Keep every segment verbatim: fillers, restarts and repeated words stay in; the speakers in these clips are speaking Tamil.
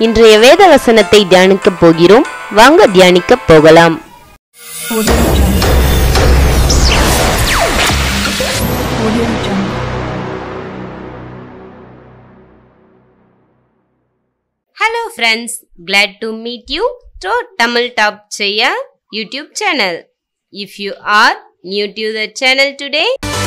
இன்றைய வேத வசனத்தை தியானிக்க போகிறோம். வாங்க தியானிக்க போகலாம். Hello friends, glad to meet you to Tamil Top Chaya YouTube channel. If you are new to the channel today,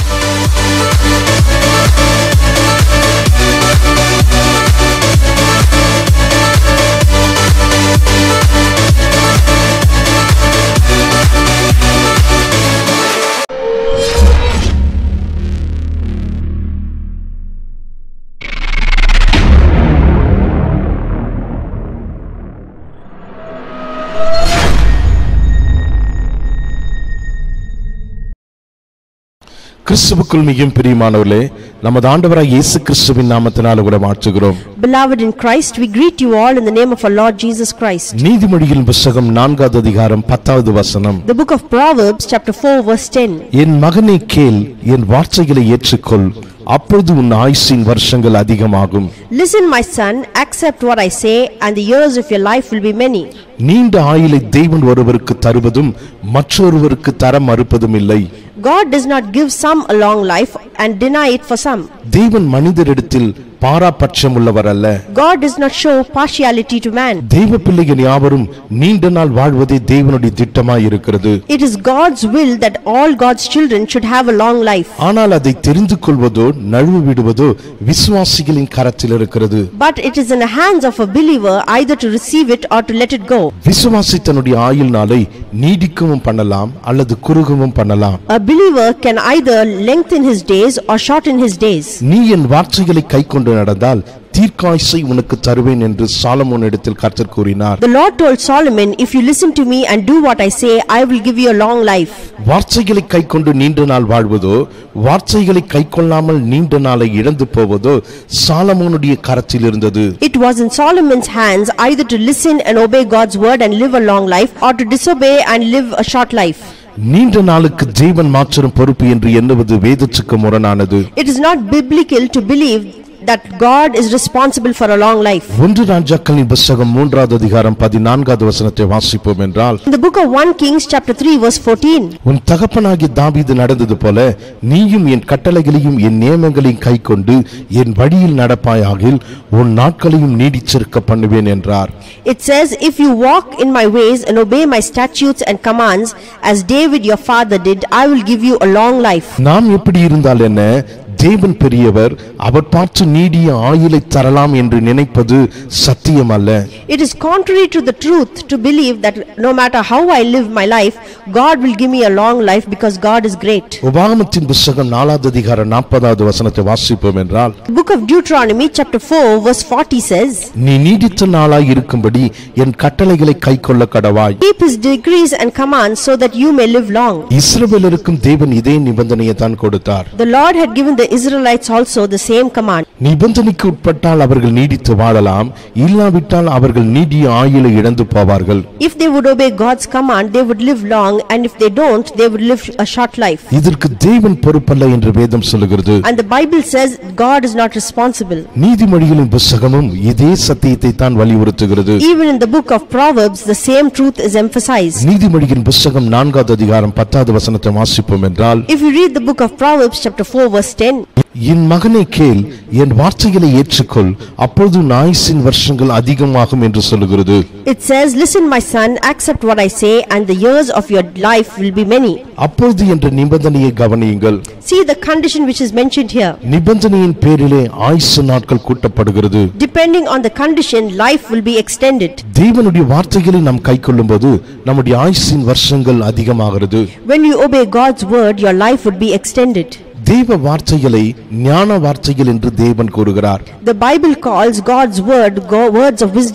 கிறிஸ்துவுக்குள் மிகவும் பிரியமானவர்களே, நமது ஆண்டவராகிய இயேசு கிறிஸ்துவின் நாமத்தினாலே உங்களை வாழ்த்துகிறோம். Beloved in Christ, we greet you all in the name of our Lord Jesus Christ. நீதிமொழிகளின் புத்தகம் நான்காவது அதிகாரம் பத்தாவது வசனம். The book of Proverbs chapter four verse ten. என் மகனே கேள், என் வார்த்தைகளை ஏற்றுக்கொள், அப்பொழுது உன் ஆயுசின் வருஷங்கள் அதிகமாகும். Listen my son, accept what I say, and the years of your life will be many. நீண்ட ஆயுளை தேவன் ஒருவருக்கு தருவதும் மற்றொருவருக்கு தர மறுப்பதும் இல்லை. God does not give some a long life and deny it for some. தேவன் மனிதரிடத்தில் பாராபட்சம் உள்ளவர் அல்ல. God does not show partiality to man. தேவ பிள்ளைகள் யாவரும் நீண்ட நாள் வாழ்வதே தேவனுடைய திட்டமாய் இருக்கிறது. It is God's will that all God's children should have a long life. ஆனால் அதை தெரிந்து கொள்வதோ நழுவ விடுவதோ விசுவாசிகளின் கரத்தில் இருக்கிறது. But it is in the hands of a believer either to receive it or to let it go. விசுவாசி தன்னுடைய ஆயுள் நாளை நீடிக்கவும் பண்ணலாம் அல்லது குறுகவும் பண்ணலாம். A believer can either lengthen his days or shorten his days. நீ என் வார்த்தைகளை கைக்கொண்டு நடந்தால் தீர்க்காயுசை உனக்கு தருவேன் என்று சாலமோன் இடத்தில் கர்த்தர் கூறினார். The Lord told Solomon, if you listen to me and do what I say, I will give you a long life. வார்த்தைகளை கைக்கொண்டு நீண்ட நாள் வாழ்வதோ வார்த்தைகளை கைக்கொள்ளாமல் நீண்ட நாளை இழந்து போவதோ சாலமோனுடைய கரத்தில் இருந்தது. It was in Solomon's hands either to listen and obey God's word and live a long life, or to disobey and live a short life. நீண்ட நாளுக்கு தேவன் மாத்திரம் பொறுப்பு என்று எண்ணுவது வேதத்துக்கு முரணானது. It is not biblical to believe that God is responsible for a long life. ஒன்று ராஜாக்களின் புத்தகம் மூன்றாவது அதிகாரம் பதினான்காவது வசனத்தை வாசிப்போம் என்றால், In the book of First Kings chapter three verse fourteen, உன் தகப்பனாகிய தாவீது நடந்தது போல நீயும் என் கட்டளைகளையும் என் நியமங்களையும் கைக்கொண்டு என் வழியில் நடப்பாயாகில் உன் நாட்களையும் நீடிச்சிருக்க பண்ணுவேன் என்றார். It says, if you walk in my ways and obey my statutes and commands as David your father did, I will give you a long life. நாம் எப்படி இருந்தால் என்ன, தேவன் பெரியவர், அவர் பார்த்து நீடிய ஆயுளை தரலாம் என்று நினைப்பது சத்தியம் அல்ல. It is contrary to the truth to believe that no matter how I live my life, God will give me a long life because God is great. உபாகமத்தின் புத்தகம் நாலாவது அதிகாரம் நாற்பதாவது வசனத்தை வாசிப்போம் என்றால், The book of Deuteronomy chapter four verse forty says, நீ நீடித்த நாளாய் இருக்கும்படி என் கட்டளைகளை கைக்கொள்ள கடவாய். Keep his decrees and commands so that you may live long. இஸ்ரவேலருக்கும் தேவன் இதே நிபந்தனையை தான் கொடுத்தார். The Lord had given the Israelites also the same command. நிபந்தனைக்கு உட்பட்டால் அவர்கள் நீடித்து வாழலாம், இல்லாவிட்டால் அவர்கள் நீடிய ஆயுளை இழந்து போவார்கள். If they would obey God's command, they would live long, and if they don't, they would live a short life. இதற்கு தேவன் பொறுப்பல்ல என்று வேதம் சொல்லுகிறது. And the Bible says God is not responsible. நீதிமொழிகளின் புத்தகமும் இதே சத்தியத்தை தான் வலியுறுத்துகிறது. Even in the book of Proverbs, the same truth is emphasized. நீதிமொழிகளின் புத்தகம் நான்காவது அதிகாரம் பத்தாவது வசனத்தை வாசிப்போம் என்றால், If you read the book of Proverbs chapter four verse ten, என் மகனே கேள், என் வார்த்தைகளை ஏற்றுக்கொள், அப்பொழுது உன் ஆயுசின் வருஷங்கள் அதிகமாகும் என்று சொல்லுகிறது. It says, listen my son, accept what I say, and the years of your life will be many. அப்பொழுது என்ற நிபந்தனையை கவனியுங்கள். See the condition which is mentioned here. நிபந்தனையின் பேரிலே ஆயுசு நாட்கள் கூட்டப்படுகிறது. Depending on the condition, life will be extended. தேவனுடைய வார்த்தைகளை நாம் கைக்கொள்ளும்போது நம்முடைய ஆயுசின் வருஷங்கள் அதிகமாகிறது. When you obey God's word, your life would be extended. தேவ வார்த்தைகளை ஞான வார்த்தைகள் என்று தேவன் கூறுகிறார். The Bible calls God's word go words of wisdom.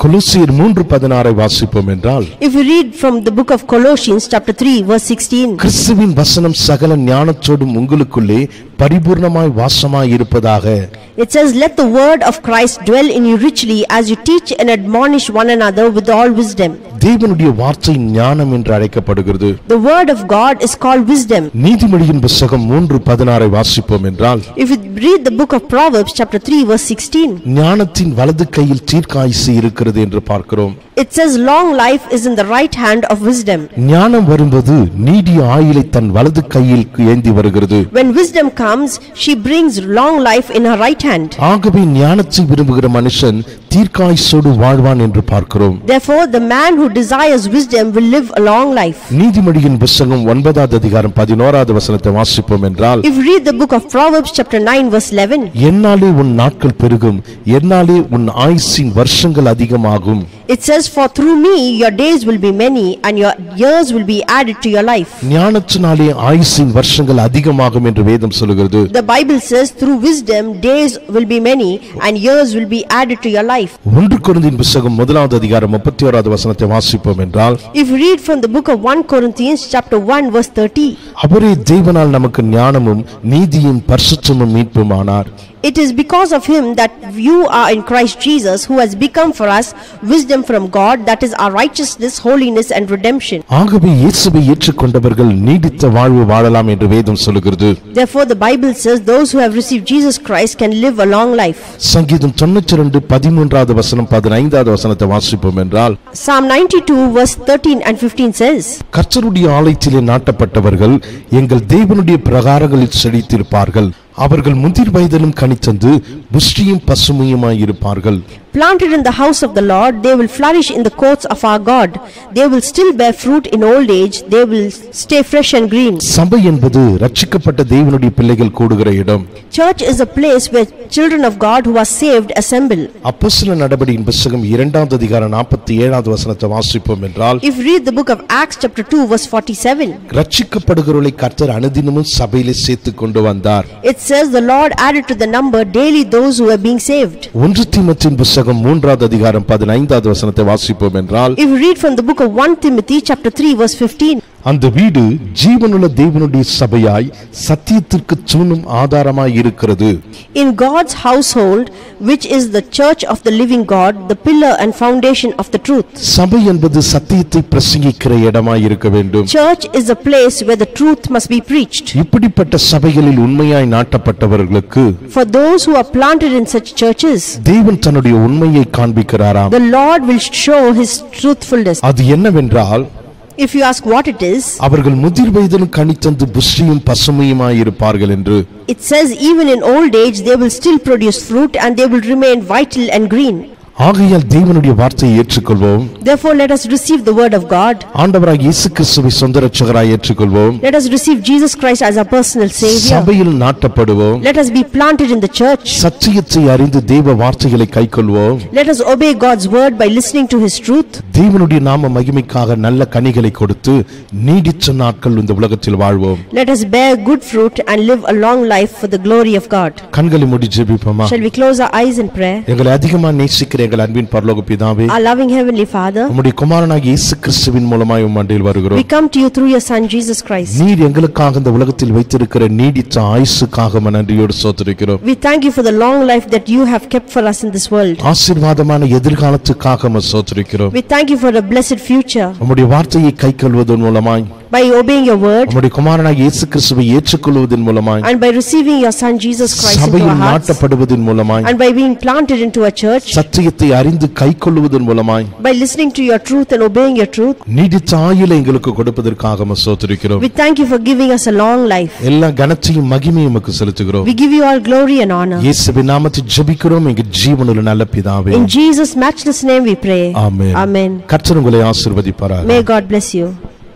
கொலோசியர் மூன்று பதினாறை வாசிப்போம் என்றால், If you read from the book of Colossians chapter three verse sixteen, கிறிஸ்துவின் வசனம் சகல ஞானத்தோடும் உங்களுக்குள்ளே பரிபூர்ணமாய் வாசமாய் இருப்பதாக. it says, let the word of Christ dwell in you richly as you teach and admonish one another with all wisdom. தேவனுடைய வார்த்தை ஞானம் என்று அழைக்கப்படுகிறது. The word of God is called wisdom. நீதிமொழியின் புத்தகம் மூன்று பதினாறை வாசிப்போம் என்றால், If you read the book of Proverbs chapter three verse sixteen, ஞானத்தின் வலது கையில் தீர்க்காயுசு இருக்கிறது என்று பார்க்கிறோம். it says long life is in the right hand of wisdom. ஞானம் வரும்போது நீடிய ஆயுளை தன் வலது கையில் ஏந்தி வருகிறது. When wisdom comes, she brings long life in her right hand. ஆகவே ஞானத்தை விரும்புகிற மனுஷன் தீர்க்காயுசோடு வாழ்வான் என்று பார்க்கிறோம். Therefore, the man who desires wisdom will live a long life. நீதிமொழியின் புத்தகம் ஒன்பதாவது அதிகாரம் பதினோராவது வசனத்தை வாசிப்போம் என்றால், If you read the book of Proverbs chapter nine verse eleven, என்னாலே உன் நாட்கள் பெருகும், என்னாலே உன் ஆயுசின் வருஷங்கள் அதிகமாகும். it says, for through me your days will be many and your years will be added to your life. ஞானத்தினாலே ஆயுசின் வருஷங்கள் அதிகமாகும் என்று வேதம் சொல்கிறது. The Bible says, through wisdom days will be many and years will be added to your life. ஒன்று கொரிந்தியர் புத்தகம் முதலாவது அதிகாரம் முப்பத்தி ஓராவது வசனத்தை வாசிப்போம் என்றால், If you read from the book of First Corinthians chapter one verse thirty, அவரே தேவனால் நமக்கு ஞானமும் நீதியும் பரிசுத்தமும் மீட்புமானார். it is because of him that you are in Christ Jesus, who has become for us wisdom from God, that is our righteousness, holiness and redemption. ஆகவே இயேசுவை ஏற்றுக்கொண்டவர்கள் நீடித்த வாழ்வு வாழலாம் என்று வேதம் சொல்கிறது. Therefore the Bible says those who have received Jesus Christ can live a long life. சங்கீதம் தொண்ணூற்றி இரண்டு பதிமூன்றாவது வசனம் பதினைந்தாவது வசனத்தை வாசிப்போம் என்றால், Psalm ninety-two verse thirteen and fifteen says, கர்த்தருடைய ஆலயத்திலே நாட்டப்பட்டவர்கள் எங்கள் தேவனுடைய பிரகாரங்களில் செழித்திருப்பார்கள். அவர்கள் முதிர் வயதிலும் கனித்தந்து புஷ்டியும் பசுமையுமாய் இருப்பார்கள். planted in the house of the Lord, they will flourish in the courts of our God. They will still bear fruit in old age. They will stay fresh and green. சபை என்பது ரட்சிக்கப்பட்ட தேவனுடைய பிள்ளைகள் கூடுகிற இடம். Church is a place where children of God who are saved assemble. அப்போஸ்தலர் நடபடியின் புத்தகம் இரண்டாவது அதிகாரம் நாற்பத்தி ஏழாவது வசனத்தை வாசிப்போம் என்றால், If you read the book of Acts chapter two verse forty-seven, ரட்சிக்கப்படுகிறவர்களை கர்த்தர் அனுதினமும் சபையிலே சேர்த்துக் கொண்டு வந்தார். it says the Lord added to the number daily those who are being saved. ஒன்று தீமோத்தேயுவின் புத்தகம் மூன்றாவது அதிகாரம் பதினைந்தாவது வசனத்தை வாசிப்போம் என்றால், If you read from the book of First Timothy chapter three verse fifteen, அந்த வீடு ஜீவனுள்ள தேவனுடைய சபையாய் சத்தியத்திற்கு தூணும் ஆதாரமாய் இருக்கிறது. in God's household, which is the church of the living God, the pillar and foundation of the truth. சபை என்பது சத்தியத்தை பிரசங்கிக்கிற இடமாய் இருக்க வேண்டும். Church is a place where the truth must be preached. இப்படிப்பட்ட சபைகளில் உண்மையாய் நாட்டப்பட்டவர்களுக்கு For those who are planted in such churches, தேவன் தன்னுடைய உண்மையை காண்பிக்கிறாராம். the Lord will show his truthfulness. அது என்னவென்றால், If you ask what it is, அவர்கள் முதிர் வயதிலும் கனித்தந்து புஷ்டியும் பசுமையுமாய் இருப்பார்கள் என்று. it says even in old age they will still produce fruit and they will remain vital and green. ஆகையால் தேவனுடைய வார்த்தையை ஏற்றுக்கொள்வோம். Therefore let us receive the word of God. ஆண்டவராகிய இயேசு கிறிஸ்துவை சொந்த இரட்சகராய் ஏற்றுக்கொள்வோம். Let us receive Jesus Christ as our personal savior. சபையில் நாட்டப்படுவோம். Let us be planted in the church. சத்தியத்தை அறிந்து தேவ வார்த்தைகளை கைக்கொள்வோம். Let us obey God's word by listening to his truth. தேவனுடைய நாம மகிமைக்காக நல்ல கனிகளை கொடுத்து நீடித்த நாட்கள் இந்த உலகத்தில் வாழ்வோம். Let us bear good fruit and live a long life for the glory of God. கண்களை மூடி ஜெபிப்போமா? Shall we close our eyes in prayer? எங்களை அதிகமா நேசிக்கிற எங்கள் அன்பின் பரலோக பிதாவே, Our loving heavenly Father, உம்முடைய குமாரனாகிய இயேசு கிறிஸ்துவின் மூலமாய் உம் அண்டையில் வருகிறோம். we come to you through your son Jesus Christ. நீர் எங்களுக்காக இந்த உலகத்தில் வைத்திருக்கிற நீடித்த ஆயுசுக்காக நன்றியோடு ஸ்தோத்திரிக்கிறோம். We thank you for the long life that you have kept for us in this world. ஆசீர்வாதமான எதிர்காலத்துக்காக ஸ்தோத்திரிக்கிறோம். We thank you for a blessed future. உம்முடைய வார்த்தையை கைக்கொள்வதன் மூலமாய், By obeying your word உம்முடைய குமாரனாகிய இயேசு கிறிஸ்துவை ஏற்றுக்கொள்வதன் மூலமாய், and by receiving your son Jesus Christ into our சபையில் hearts, நாட்டப்படுவதன் மூலமாய், and by being planted into a church, சத்தியத்தை அறிந்து கைக்கொள்வதன் மூலமாய், by listening to your truth and obeying your truth, நீடித்த ஆயுளை எங்களுக்கு கொடுப்பதற்காக ஸ்தோத்திரிக்கிறோம். we thank you for giving us a long life. எல்லா கனத்தையும் மகிமையும் உமக்கு செலுத்துகிறோம். We give you all glory and honor. இயேசுவின் நாமத்தில் ஜெபிக்கிறோம் எங்கள் ஜீவனுள்ள நல்ல பிதாவே. In Jesus' matchless name we pray. Amen. Amen. கர்த்தர் உங்களை ஆசீர்வதிப்பாராக. May God bless you.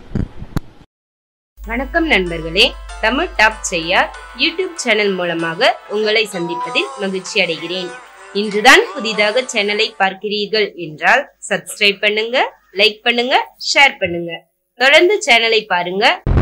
வணக்கம் நண்பர்களே, தமிழ் டாப் செய்ய யூடியூப் சேனல் மூலமாக உங்களை சந்திப்பதில் மகிழ்ச்சி அடைகிறேன். இன்றுதான் புதிதாக சேனலை பார்க்கிறீர்கள் என்றால் சப்ஸ்கிரைப் பண்ணுங்க, லைக் பண்ணுங்க, ஷேர் பண்ணுங்க. தொடர்ந்து சேனலை பாருங்க.